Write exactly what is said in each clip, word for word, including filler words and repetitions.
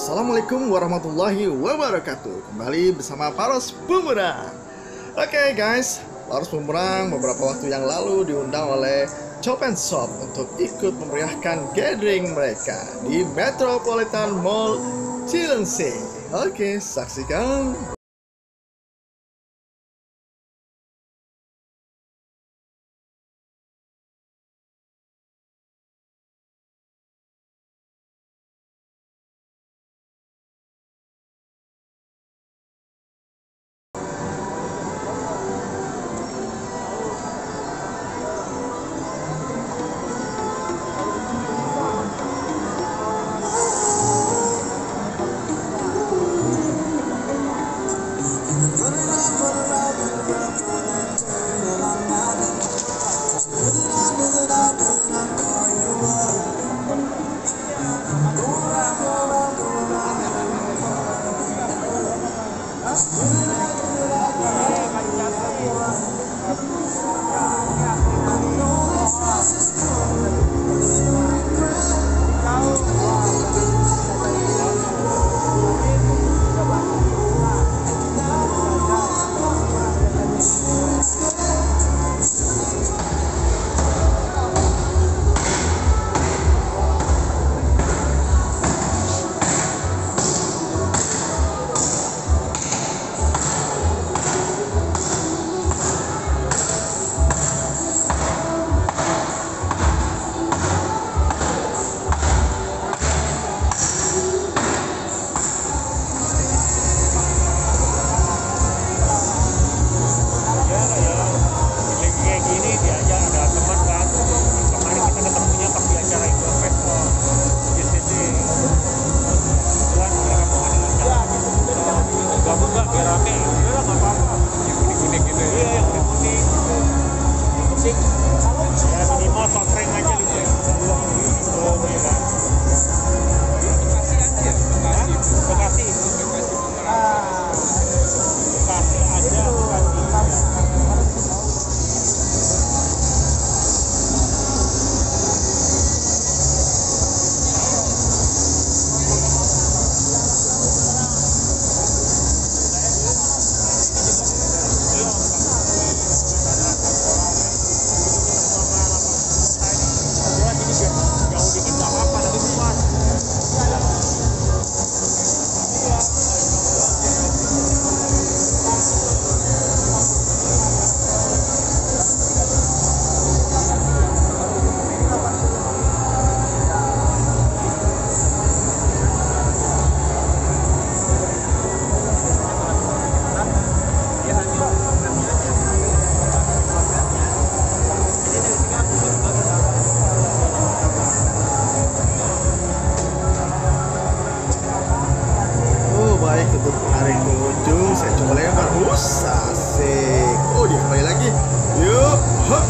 Assalamualaikum warahmatullahi wabarakatuh. Kembali bersama Paros Bumerang. Oke okay, guys, Paros Bumerang beberapa waktu yang lalu diundang oleh Chop and Shop untuk ikut memeriahkan gathering mereka di Metropolitan Mall Cilengsi. Oke, okay, saksikan. Untuk menarik pengunjung, saya coba lempar. Us, asik. Oh, dia kembali lagi. Yuk, hop.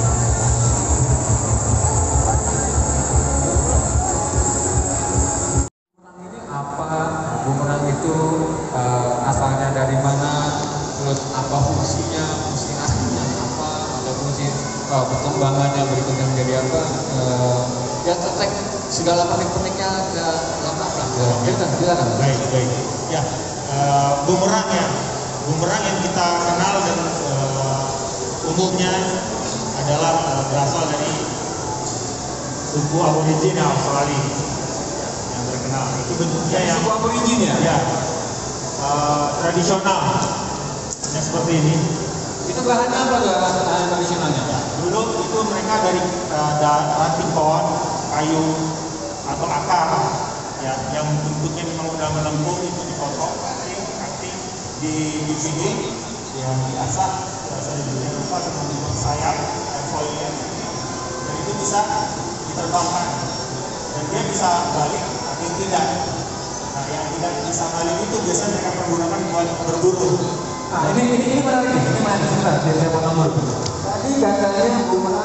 Ini apa? Bumerang itu uh, asalnya dari mana? Terus apa fungsinya? Fungsi aslinya apa? Ada fungsi uh, perkembangannya berikutnya menjadi apa? Uh, ya tertek segala penting-pentingnya ke lengkap lah. Silakan, silakan. Baik, baik. Ya. Uh, bumerang ya, bumerang yang kita kenal dan uh, umumnya adalah uh, berasal dari suku Aborigin Australia yang terkenal. Itu bentuknya yang suku Aborigin ya, ya uh, tradisional, yang seperti ini. Itu bahannya apa bahan tradisionalnya? Ya, dulu itu mereka dari uh, ranting pohon, kayu atau akar, ya, yang bentuknya memang udah melengkung, itu dipotong. di dibikin, yang diasah, diasah di dunia lupa dengan bentuk sayap dan folinya, dan itu bisa diterbangkan dan dia bisa balik tapi tidak. Nah, yang tidak bisa balik itu biasanya mereka pergunakan buat berburu. Nah, ini ini ini menarik, ini menarik. Sebentar, saya potong dulu. Tadi katanya bumerang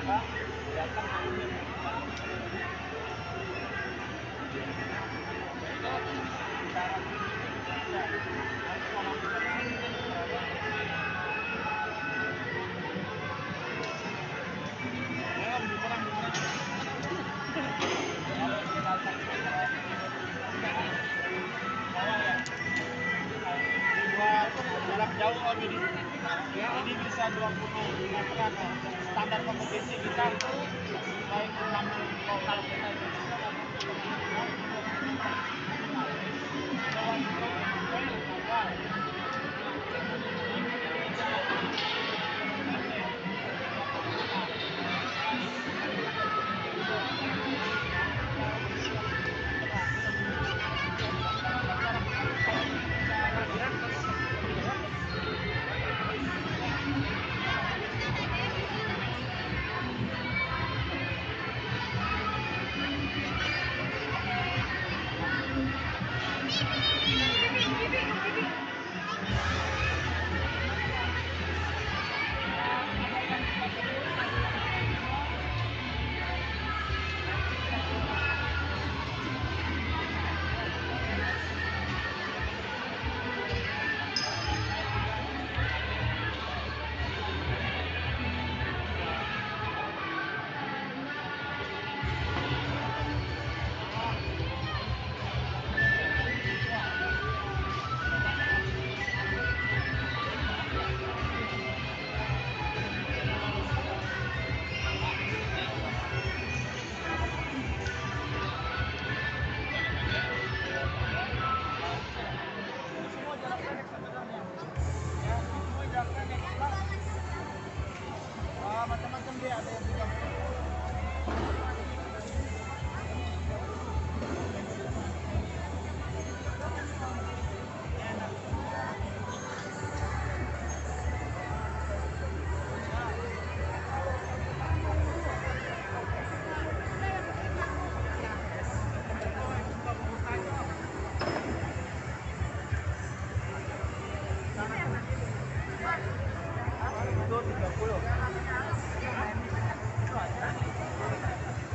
Jarak jauh om ini, ini bisa dua puluh meteran om. Standar kompetisi kita itu baik enam lokal kita itu bisa macam-macam dia ada yang tiga puluh. tiga puluh.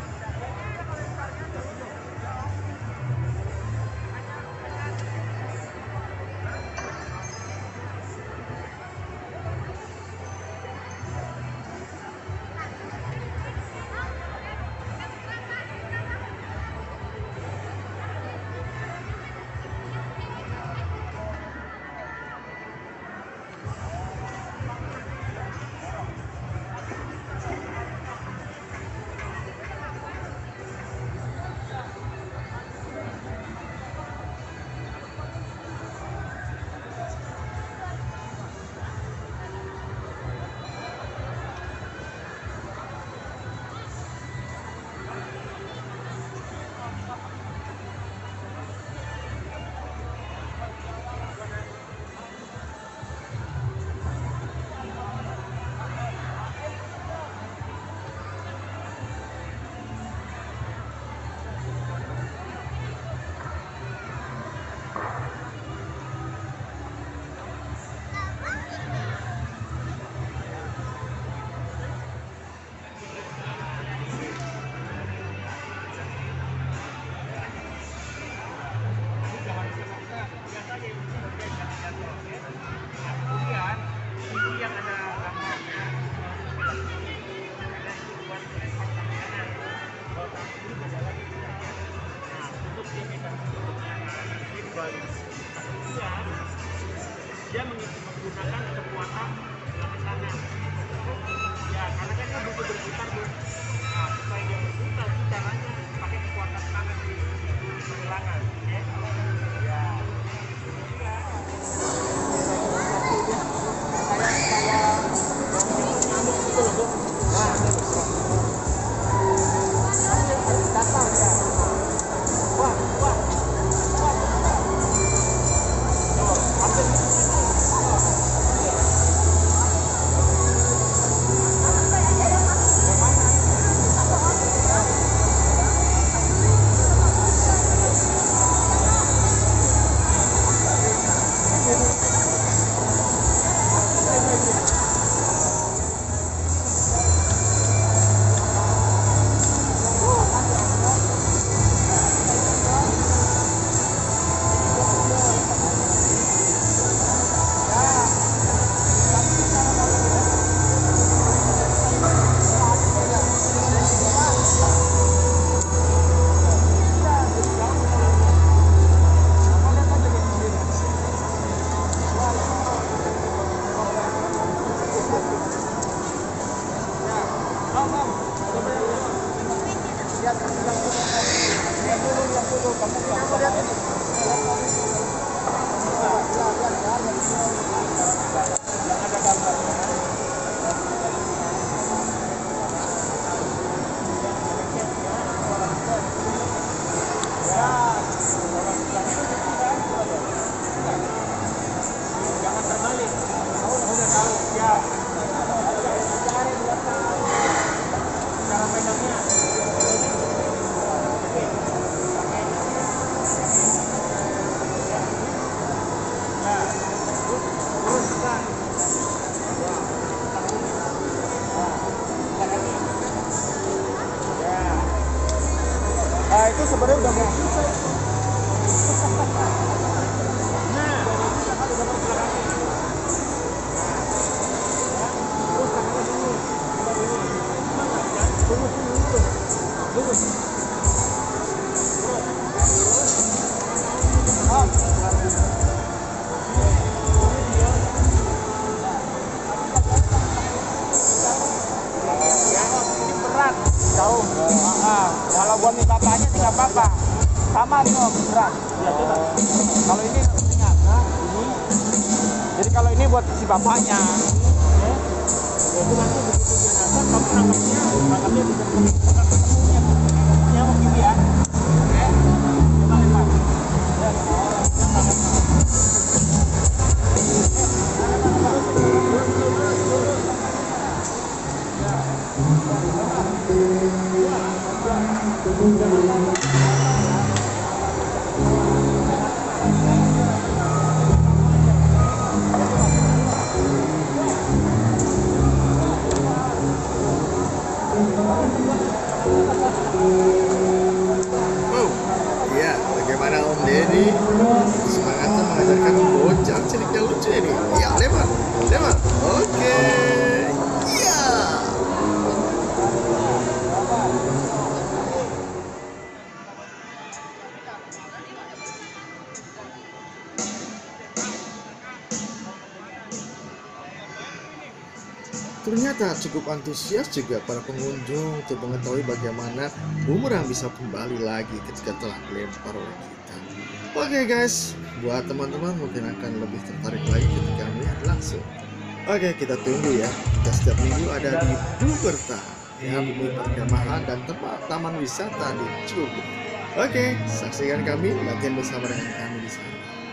Nah, itu sebenarnya udah mau selesai. Jauh. Ah, kalau buat nih bapaknya tidak apa-apa. Sama nih om, berat. Ya, coba. Kalau ini ringan, nah, ini. Jadi kalau ini buat si bapaknya. Ya. Itu nanti begitu dia datang, kamu nangkapnya, nangkapnya di ketemunya, ketemunya mungkin ya. Oke. Coba lempar. Ya. Oh, iya, bagaimana Om Deddy semangatnya mengajarkan bocah cilik yang lucu ini. Ya, lempar, lempar. Oke, iya. Ternyata cukup antusias juga para pengunjung untuk mengetahui bagaimana bumerang bisa kembali lagi ketika telah dilempar oleh kita. Oke guys, buat teman-teman mungkin akan lebih tertarik lagi ketika melihat langsung. Oke, kita tunggu ya. Kita setiap minggu ada di Buberta, ya, bumi perkemahan dan tempat taman wisata di Cibubur. Oke, saksikan kami latihan bersama dengan kami di sana.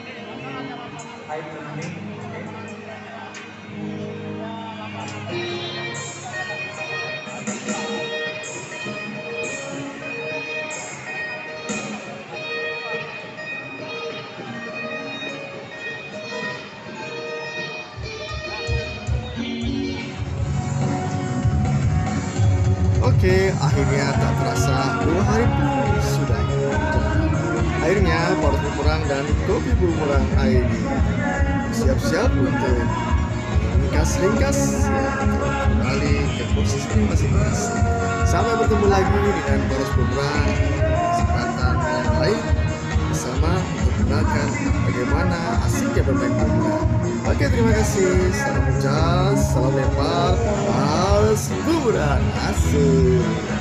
Oke, akhirnya tak terasa dua hari pun sudah berjalan. Akhirnya Poros Bumerang dan Kopi Bumerang ini siap-siap untuk ringkas-ringkas ya, kembali ke posisi masing-masing. Sampai bertemu lagi dengan Poros Bumerang kesempatan yang lain bersama untuk mengenalkan bagaimana asiknya bermain bumerang. Oke, terima kasih. Salam jas, salam lempar, Poros Bumerang. Asik.